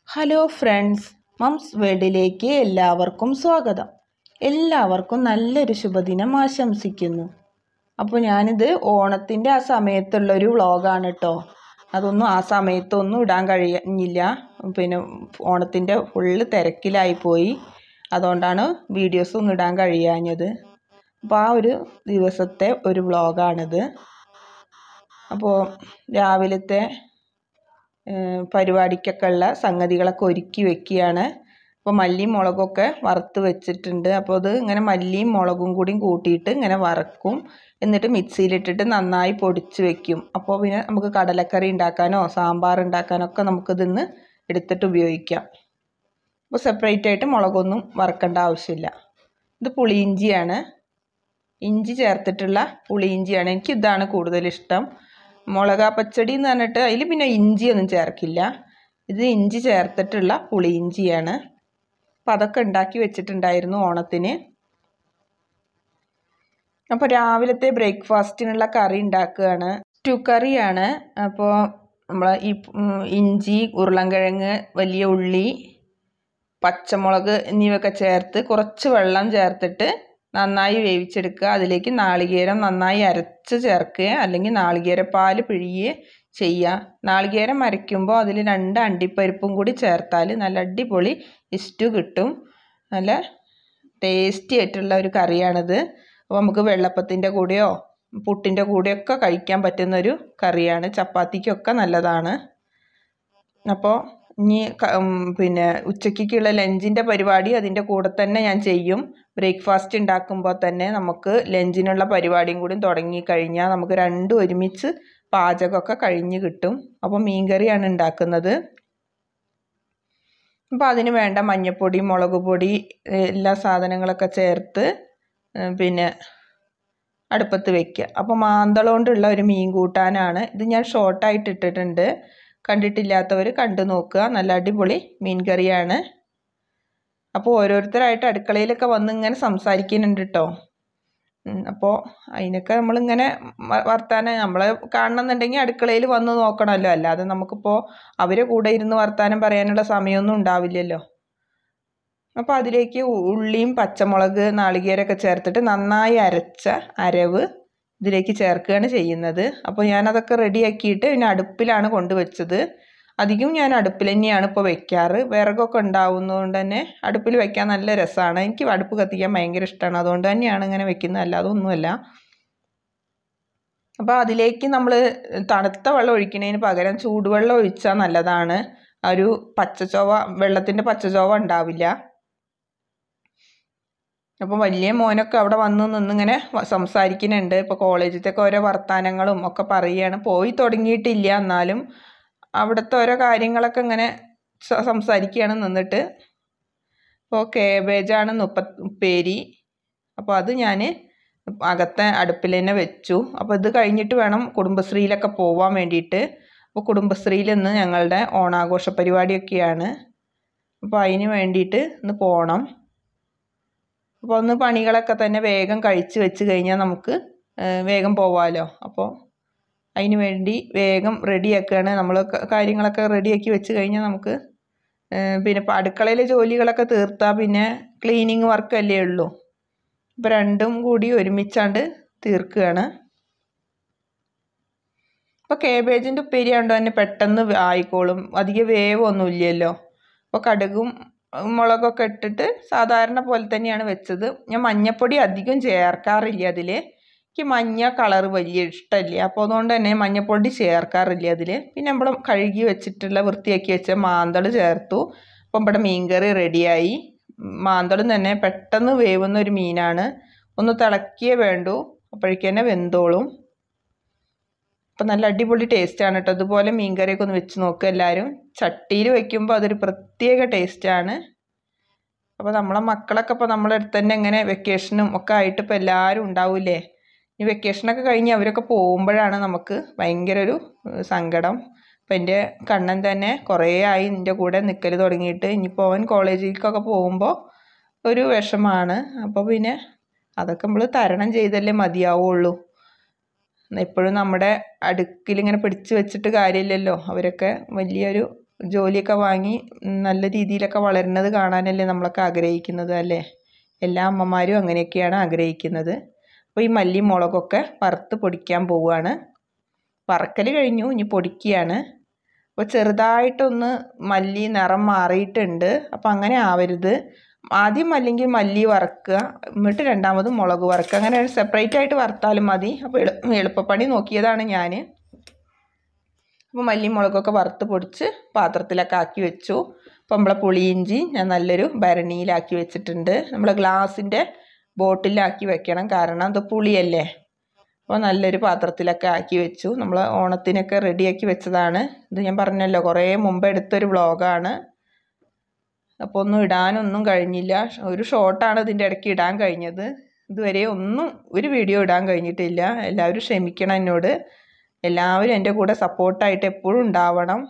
Hello friends, moms വേൾഡിലേക്ക് എല്ലാവർക്കും സ്വാഗതം. എല്ലാവർക്കും നല്ലൊരു ശുഭദിനം ആശംസിക്കുന്നു. അപ്പോൾ ഞാനിത് ഓണത്തിൻ്റെ ആ സമയത്തുള്ളൊരു വ്ളോഗാണ് കേട്ടോ. അതൊന്നും ആ സമയത്തൊന്നും ഇടാൻ കഴിഞ്ഞില്ല. പിന്നെ ഓണത്തിൻ്റെ ഫുള്ള് തിരക്കിലായിപ്പോയി. അതുകൊണ്ടാണ് വീഡിയോസൊന്നും ഇടാൻ കഴിയാഞ്ഞത്. അപ്പോൾ ആ ഒരു ദിവസത്തെ ഒരു വ്ളോഗാണിത്. അപ്പോൾ രാവിലത്തെ പരിപാടിക്കൊക്കെ ഉള്ള സംഗതികളൊക്കെ ഒരുക്കി വെക്കുകയാണ്. അപ്പോൾ മല്ലിയും മുളകൊക്കെ വറുത്ത് വെച്ചിട്ടുണ്ട്. അപ്പോൾ അത് ഇങ്ങനെ മല്ലിയും മുളകും കൂടിയും കൂട്ടിയിട്ട് ഇങ്ങനെ വറക്കും. എന്നിട്ട് മിക്സിയിലിട്ടിട്ട് നന്നായി പൊടിച്ച് വെക്കും. അപ്പോൾ പിന്നെ നമുക്ക് കടലക്കറി ഉണ്ടാക്കാനോ സാമ്പാർ ഉണ്ടാക്കാനോ ഒക്കെ നമുക്കിതിന്ന് എടുത്തിട്ട് ഉപയോഗിക്കാം. അപ്പോൾ സെപ്പറേറ്റ് ആയിട്ട് മുളകൊന്നും വറക്കേണ്ട ആവശ്യമില്ല. ഇത് പുളിയിഞ്ചിയാണ്, ഇഞ്ചി ചേർത്തിട്ടുള്ള പുളിയിഞ്ചിയാണ്. എനിക്കിതാണ് കൂടുതലിഷ്ടം. മുളകാ പച്ചടി എന്ന് പറഞ്ഞിട്ട് അതിൽ പിന്നെ ഇഞ്ചിയൊന്നും ചേർക്കില്ല. ഇത് ഇഞ്ചി ചേർത്തിട്ടുള്ള പുളിയിഞ്ചിയാണ്. അപ്പം അതൊക്കെ ഉണ്ടാക്കി വെച്ചിട്ടുണ്ടായിരുന്നു ഓണത്തിന്. അപ്പോൾ രാവിലത്തെ ബ്രേക്ക്ഫാസ്റ്റിനുള്ള കറി ഉണ്ടാക്കുകയാണ്. സ്റ്റൂ കറിയാണ്. അപ്പോൾ നമ്മൾ ഈ ഇഞ്ചി, ഉരുളൻകിഴങ്ങ്, വലിയ ഉള്ളി, പച്ചമുളക് എന്നിവയൊക്കെ ചേർത്ത് കുറച്ച് വെള്ളം ചേർത്തിട്ട് നന്നായി വേവിച്ചെടുക്കുക. അതിലേക്ക് നാളികേരം നന്നായി അരച്ച് ചേർക്കുക, അല്ലെങ്കിൽ നാളികേരപ്പാൽ പിഴിയുക ചെയ്യുക. നാളികേരം അരയ്ക്കുമ്പോൾ അതിൽ 2 അണ്ടിപ്പരിപ്പും കൂടി ചേർത്താൽ നല്ല അടിപൊളി സ്റ്റൂ കിട്ടും. നല്ല ടേസ്റ്റി ആയിട്ടുള്ള ഒരു കറിയാണിത്. അപ്പോൾ നമുക്ക് വെള്ളപ്പത്തിൻ്റെ കൂടെയോ പുട്ടിൻ്റെ കൂടെയൊക്കെ കഴിക്കാൻ പറ്റുന്നൊരു കറിയാണ്. ചപ്പാത്തിക്കൊക്കെ നല്ലതാണ്. അപ്പോൾ ഇനി പിന്നെ ഉച്ചയ്ക്കുള്ള ലഞ്ചിൻ്റെ പരിപാടി അതിൻ്റെ കൂടെ തന്നെ ഞാൻ ചെയ്യും. ബ്രേക്ക്ഫാസ്റ്റ് ഉണ്ടാക്കുമ്പോൾ തന്നെ നമുക്ക് ലഞ്ചിനുള്ള പരിപാടിയും കൂടി തുടങ്ങിക്കഴിഞ്ഞാൽ നമുക്ക് രണ്ടും ഒരുമിച്ച് പാചകമൊക്കെ കഴിഞ്ഞ് കിട്ടും. അപ്പോൾ മീൻകറിയാണ് ഉണ്ടാക്കുന്നത്. അപ്പോൾ അതിന് വേണ്ട മഞ്ഞൾപ്പൊടി, മുളക് പൊടി, എല്ലാ സാധനങ്ങളൊക്കെ ചേർത്ത് പിന്നെ അടുപ്പത്ത് വെക്കുക. അപ്പോൾ മാന്തളം കൊണ്ടുള്ള ഒരു മീൻ കൂട്ടാനാണ് ഇത്. ഞാൻ ഷോർട്ടായിട്ട് ഇട്ടിട്ടുണ്ട്. കണ്ടിട്ടില്ലാത്തവർ കണ്ടു നോക്കുക. നല്ല അടിപൊളി മീൻ കറിയാണ്. അപ്പോൾ ഓരോരുത്തരായിട്ട് അടുക്കളയിലൊക്കെ വന്ന് ഇങ്ങനെ സംസാരിക്കുന്നുണ്ട് കേട്ടോ. അപ്പോൾ അതിനൊക്കെ നമ്മളിങ്ങനെ വർത്താനം നമ്മൾ കാണണമെന്നുണ്ടെങ്കിൽ അടുക്കളയിൽ വന്ന് നോക്കണമല്ലോ. അല്ലാതെ നമുക്കിപ്പോൾ അവരെ കൂടെ ഇരുന്ന് വർത്താനം പറയാനുള്ള സമയമൊന്നും ഉണ്ടാവില്ലല്ലോ. അപ്പോൾ അതിലേക്ക് ഉള്ളിയും പച്ചമുളക്, നാളികേരമൊക്കെ ചേർത്തിട്ട് നന്നായി അരച്ച അരവ് ഇതിലേക്ക് ചേർക്കുകയാണ് ചെയ്യുന്നത്. അപ്പോൾ ഞാനതൊക്കെ റെഡിയാക്കിയിട്ട് പിന്നെ അടുപ്പിലാണ് കൊണ്ടുവച്ചത്. അധികം ഞാൻ അടുപ്പിൽ തന്നെയാണ് ഇപ്പോൾ വെക്കാറ്. വിറകൊക്കെ ഉണ്ടാവുന്നതുകൊണ്ട് തന്നെ അടുപ്പിൽ വെക്കാൻ നല്ല രസമാണ്. എനിക്ക് അടുപ്പ് കത്തിക്കാൻ ഭയങ്കര ഇഷ്ടമാണ്. അതുകൊണ്ട് തന്നെയാണ് ഇങ്ങനെ വെക്കുന്നത്, അല്ലാതെ ഒന്നുമല്ല. അപ്പോൾ അതിലേക്ക് നമ്മൾ തണുത്ത വെള്ളം ഒഴിക്കുന്നതിന് പകരം ചൂടുവെള്ളം ഒഴിച്ചാൽ നല്ലതാണ്. ഒരു പച്ചച്ചൊവ, വെള്ളത്തിൻ്റെ പച്ചച്ചൊവ ഉണ്ടാവില്ല. അപ്പോൾ വലിയ മോനൊക്കെ അവിടെ വന്ന് നിന്നിങ്ങനെ സംസാരിക്കുന്നുണ്ട്. ഇപ്പോൾ കോളേജിലത്തൊക്കെ ഓരോ വർത്തമാനങ്ങളും ഒക്കെ പറയുകയാണ്. പോയി തുടങ്ങിയിട്ടില്ല, എന്നാലും അവിടുത്തെ ഓരോ കാര്യങ്ങളൊക്കെ ഇങ്ങനെ സംസാരിക്കുകയാണ് നിന്നിട്ട്. ഇപ്പോൾ കേബേജാണ് ഉപ്പേരി. അപ്പോൾ അത് ഞാൻ അകത്തെ അടുപ്പിൽ തന്നെ വെച്ചു. അപ്പോൾ ഇത് കഴിഞ്ഞിട്ട് വേണം കുടുംബശ്രീയിലൊക്കെ പോകാൻ വേണ്ടിയിട്ട്. അപ്പോൾ കുടുംബശ്രീയിൽ ഇന്ന് ഞങ്ങളുടെ ഓണാഘോഷ പരിപാടിയൊക്കെയാണ്. അപ്പോൾ അതിന് വേണ്ടിയിട്ട് ഇന്ന് പോകണം. അപ്പോൾ ഒന്ന് പണികളൊക്കെ തന്നെ വേഗം കഴിച്ച് വെച്ച് കഴിഞ്ഞാൽ നമുക്ക് വേഗം പോവാമല്ലോ. അപ്പോൾ അതിന് വേണ്ടി വേഗം റെഡിയാക്കുകയാണ്. നമ്മൾ കാര്യങ്ങളൊക്കെ റെഡിയാക്കി വെച്ച് കഴിഞ്ഞാൽ നമുക്ക് പിന്നെ അടുക്കളയിലെ ജോലികളൊക്കെ തീർത്താൽ പിന്നെ ക്ലീനിങ് വർക്കല്ലേ ഉള്ളൂ. ഇപ്പോൾ രണ്ടും കൂടി ഒരുമിച്ചാണ്ട് തീർക്കുകയാണ്. അപ്പോൾ കേബേജിൻ്റെ ഉപ്പേരി കൊണ്ട് തന്നെ പെട്ടെന്ന് ആയിക്കോളും, അധികം വേവൊന്നുമില്ലല്ലോ. അപ്പോൾ കടുകും മുളകൊക്കെ ഇട്ടിട്ട് സാധാരണ പോലെ തന്നെയാണ് വെച്ചത്. ഞാൻ മഞ്ഞൾപ്പൊടി അധികം ചേർക്കാറില്ല അതിൽ. എനിക്ക് മഞ്ഞ കളർ വലിയ ഇഷ്ടമില്ല. അപ്പോൾ അതുകൊണ്ട് തന്നെ മഞ്ഞൾപ്പൊടി ചേർക്കാറില്ല അതിൽ. പിന്നെ നമ്മൾ കഴുകി വെച്ചിട്ടുള്ള വൃത്തിയാക്കി വെച്ച മാന്തൾ ചേർത്തു. അപ്പം ഇവിടെ മീൻകറി റെഡിയായി. മാന്തളും തന്നെ പെട്ടെന്ന് വേവുന്ന ഒരു മീനാണ്. ഒന്ന് തിളക്കിയേ വേണ്ടൂ, അപ്പോഴേക്കന്നെ വെന്തോളും. അപ്പം നല്ല അടിപൊളി ടേസ്റ്റാണ് കേട്ടോ. അതുപോലെ മീൻകറിയൊക്കെ ഒന്ന് വെച്ച് നോക്കുക എല്ലാവരും. ചട്ടിയിൽ വയ്ക്കുമ്പോൾ അതൊരു പ്രത്യേക ടേസ്റ്റാണ്. അപ്പോൾ നമ്മളെ മക്കളൊക്കെ ഇപ്പോൾ നമ്മളെ അടുത്ത് തന്നെ ഇങ്ങനെ വെക്കേഷനും ഒക്കെ ആയിട്ട് ഇപ്പോൾ എല്ലാവരും ഉണ്ടാവില്ലേ. ഈ വെക്കേഷനൊക്കെ കഴിഞ്ഞ് അവരൊക്കെ പോകുമ്പോഴാണ് നമുക്ക് ഭയങ്കര ഒരു സങ്കടം. അപ്പം എൻ്റെ കണ്ണൻ തന്നെ കുറേ ആയി എൻ്റെ കൂടെ നിൽക്കൽ തുടങ്ങിയിട്ട്. ഇനിയിപ്പോൾ അവൻ കോളേജിലേക്കൊക്കെ പോകുമ്പോൾ ഒരു വിഷമാണ്. അപ്പോൾ പിന്നെ അതൊക്കെ നമ്മൾ തരണം ചെയ്തല്ലേ മതിയാവുള്ളൂ. എപ്പോഴും നമ്മുടെ അടുക്കിലിങ്ങനെ പിടിച്ച് വെച്ചിട്ട് കാര്യമില്ലല്ലോ. അവരൊക്കെ വലിയൊരു ജോലിയൊക്കെ വാങ്ങി നല്ല രീതിയിലൊക്കെ വളരുന്നത് കാണാനല്ലേ നമ്മളൊക്കെ ആഗ്രഹിക്കുന്നത് അല്ലേ? എല്ലാ അമ്മമാരും അങ്ങനെയൊക്കെയാണ് ആഗ്രഹിക്കുന്നത്. അപ്പോൾ ഈ മല്ലി മുളകൊക്കെ വറുത്ത് പൊടിക്കാൻ പോവുകയാണ്. വറക്കൽ കഴിഞ്ഞു, ഇനി പൊടിക്കുകയാണ്. അപ്പോൾ ചെറുതായിട്ടൊന്ന് മല്ലി നിറം മാറിയിട്ടുണ്ട്. അപ്പോൾ അങ്ങനെ ആവരുത്. ആദ്യം അല്ലെങ്കിൽ മല്ലി വറക്കുക, എന്നിട്ട് രണ്ടാമത് മുളക് വറക്കുക. അങ്ങനെ സെപ്പറേറ്റ് ആയിട്ട് വറുത്താലും മതി. അപ്പോൾ എളുപ്പപ്പണി നോക്കിയതാണ് ഞാൻ. അപ്പോൾ മല്ലി മുളകൊക്കെ വറുത്ത് പൊടിച്ച് പാത്രത്തിലൊക്കെ ആക്കി വെച്ചു. അപ്പോൾ നമ്മളെ പുളിയിഞ്ചി ഞാൻ നല്ലൊരു ഭരണിയിലാക്കി വെച്ചിട്ടുണ്ട്. നമ്മൾ ഗ്ലാസിൻ്റെ ബോട്ടിലാക്കി വെക്കണം, കാരണം അത് പുളിയല്ലേ. അപ്പോൾ നല്ലൊരു പാത്രത്തിലൊക്കെ ആക്കി വെച്ചു. നമ്മൾ ഓണത്തിനൊക്കെ റെഡിയാക്കി വെച്ചതാണ്. ഇത് ഞാൻ പറഞ്ഞല്ലോ, കുറേ മുമ്പ് എടുത്തൊരു വ്ളോഗാണ്. അപ്പോൾ ഒന്നും ഇടാനൊന്നും കഴിഞ്ഞില്ല. ഒരു ഷോർട്ടാണ് ഇതിൻ്റെ ഇടയ്ക്ക് ഇടാൻ കഴിഞ്ഞത്. ഇതുവരെ ഒരു വീഡിയോ ഇടാൻ കഴിഞ്ഞിട്ടില്ല. എല്ലാവരും ക്ഷമിക്കണം എന്നോട്. എല്ലാവരും എൻ്റെ കൂടെ സപ്പോർട്ടായിട്ട് എപ്പോഴും ഉണ്ടാവണം.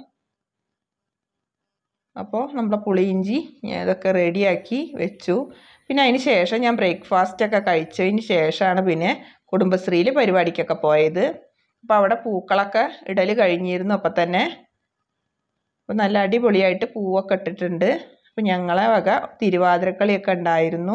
അപ്പോൾ നമ്മളെ പുളിയിഞ്ചി ഇതൊക്കെ റെഡിയാക്കി വെച്ചു. പിന്നെ അതിന് ശേഷം ഞാൻ ബ്രേക്ക്ഫാസ്റ്റൊക്കെ കഴിച്ചതിന് ശേഷമാണ് പിന്നെ കുടുംബശ്രീയിൽ പരിപാടിക്കൊക്കെ പോയത്. അപ്പോൾ അവിടെ പൂക്കളൊക്കെ ഇടൽ കഴിഞ്ഞിരുന്നു. അപ്പം തന്നെ അപ്പോൾ നല്ല അടിപൊളിയായിട്ട് പൂവൊക്കെ ഇട്ടിട്ടുണ്ട്. അപ്പോൾ ഞങ്ങളെ വക തിരുവാതിരക്കളിയൊക്കെ ഉണ്ടായിരുന്നു.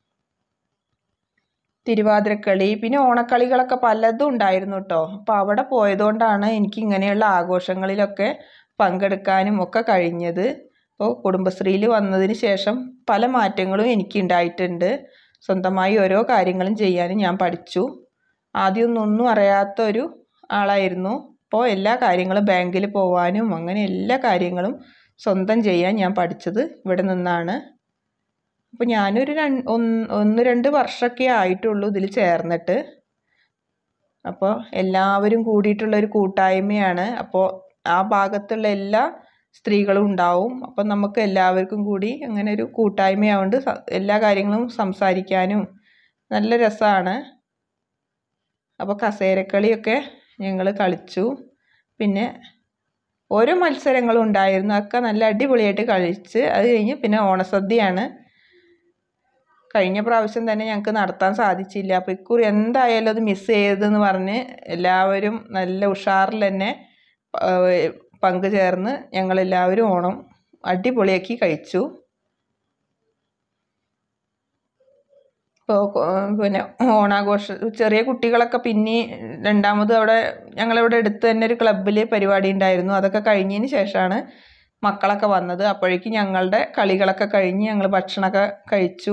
തിരുവാതിരക്കളി പിന്നെ ഓണക്കളികളൊക്കെ പലതും ഉണ്ടായിരുന്നു കേട്ടോ. അപ്പോൾ അവിടെ പോയതുകൊണ്ടാണ് എനിക്ക് ഇങ്ങനെയുള്ള ആഘോഷങ്ങളിലൊക്കെ പങ്കെടുക്കാനും ഒക്കെ കഴിഞ്ഞത്. അപ്പോൾ കുടുംബശ്രീയിൽ വന്നതിന് ശേഷം പല മാറ്റങ്ങളും എനിക്കുണ്ടായിട്ടുണ്ട്. സ്വന്തമായി ഓരോ കാര്യങ്ങളും ചെയ്യാനും ഞാൻ പഠിച്ചു. ആദ്യമൊന്നും അറിയാത്തൊരു ആളായിരുന്നു. അപ്പോൾ എല്ലാ കാര്യങ്ങളും ബാങ്കിൽ പോവാനും അങ്ങനെ എല്ലാ കാര്യങ്ങളും സ്വന്തം ചെയ്യാൻ ഞാൻ പഠിച്ചത് ഇവിടെ നിന്നാണ്. അപ്പോൾ ഞാനൊരു 1-2 വർഷമൊക്കെ ആയിട്ടുള്ളൂ ഇതിൽ ചേർന്നിട്ട്. അപ്പോൾ എല്ലാവരും കൂടിയിട്ടുള്ളൊരു കൂട്ടായ്മയാണ്. അപ്പോൾ ആ ഭാഗത്തുള്ള എല്ലാ സ്ത്രീകളും ഉണ്ടാവും. അപ്പം നമുക്ക് എല്ലാവർക്കും കൂടി അങ്ങനെ ഒരു കൂട്ടായ്മയാവുകൊണ്ട് എല്ലാ കാര്യങ്ങളും സംസാരിക്കാനും നല്ല രസമാണ്. അപ്പോൾ കസേരക്കളിയൊക്കെ ഞങ്ങൾ കളിച്ചു. പിന്നെ ഓരോ മത്സരങ്ങളും ഉണ്ടായിരുന്നു. അതൊക്കെ നല്ല അടിപൊളിയായിട്ട് കളിച്ച് അത് കഴിഞ്ഞ് പിന്നെ ഓണസദ്യയാണ്. കഴിഞ്ഞ പ്രാവശ്യം തന്നെ ഞങ്ങൾക്ക് നടത്താൻ സാധിച്ചില്ല. അപ്പോൾ ഇക്കുറി എന്തായാലും അത് മിസ് ചെയ്തതെന്ന് പറഞ്ഞ് എല്ലാവരും നല്ല ഉഷാറിൽ തന്നെ പങ്കുചേർന്ന് ഞങ്ങളെല്ലാവരും ഓണം അടിപൊളിയാക്കി കഴിച്ചു. ഇപ്പോൾ പിന്നെ ഓണാഘോഷം ചെറിയ കുട്ടികളൊക്കെ പിന്നെ രണ്ടാമത് ഞങ്ങളിവിടെ അടുത്ത് തന്നെ ഒരു ക്ലബ്ബിൽ പരിപാടി ഉണ്ടായിരുന്നു. അതൊക്കെ കഴിഞ്ഞതിന് ശേഷമാണ് മക്കളൊക്കെ വന്നത്. അപ്പോഴേക്കും ഞങ്ങളുടെ കളികളൊക്കെ കഴിഞ്ഞ് ഞങ്ങൾ ഭക്ഷണമൊക്കെ കഴിച്ചു.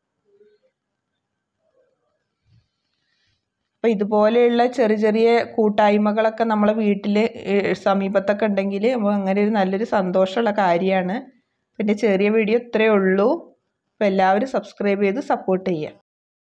അപ്പോൾ ഇതുപോലെയുള്ള ചെറിയ ചെറിയ കൂട്ടായ്മകളൊക്കെ നമ്മളെ വീട്ടിൽ സമീപത്തൊക്കെ ഉണ്ടെങ്കിൽ അങ്ങനെ ഒരു നല്ലൊരു സന്തോഷമുള്ള കാര്യമാണ്. പിന്നെ ചെറിയ വീഡിയോ ഇത്രയേ ഉള്ളൂ. അപ്പോൾ എല്ലാവരും സബ്സ്ക്രൈബ് ചെയ്ത് സപ്പോർട്ട് ചെയ്യുക.